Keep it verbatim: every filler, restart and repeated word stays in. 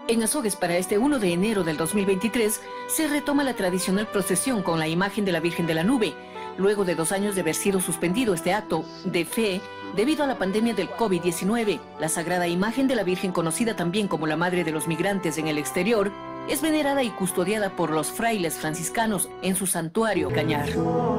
En Azogues, para este primero de enero del dos mil veintitrés, se retoma la tradicional procesión con la imagen de la Virgen de la Nube, luego de dos años de haber sido suspendido este acto de fe debido a la pandemia del COVID diecinueve. La sagrada imagen de la Virgen, conocida también como la Madre de los Migrantes en el exterior, es venerada y custodiada por los frailes franciscanos en su santuario Cañar.